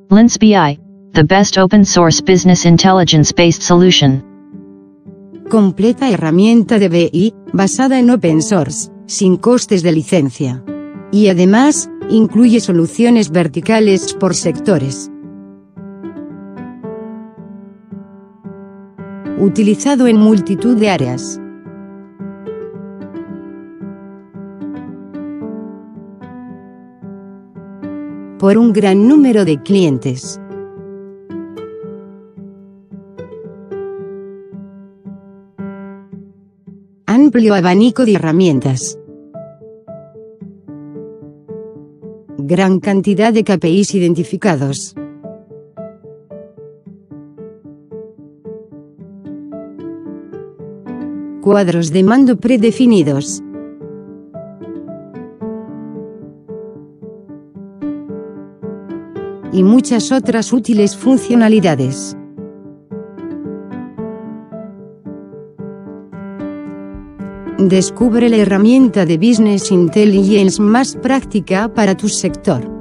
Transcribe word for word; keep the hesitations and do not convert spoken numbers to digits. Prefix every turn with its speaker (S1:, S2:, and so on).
S1: Lens B I, the best open source business intelligence based solution.
S2: Completa herramienta de B I, basada en open source, sin costes de licencia. Y además, incluye soluciones verticales por sectores. Utilizado en multitud de áreas. Por un gran número de clientes. Amplio abanico de herramientas. Gran cantidad de K P Is identificados. Cuadros de mando predefinidos. Y muchas otras útiles funcionalidades. Descubre la herramienta de Business Intelligence más práctica para tu sector.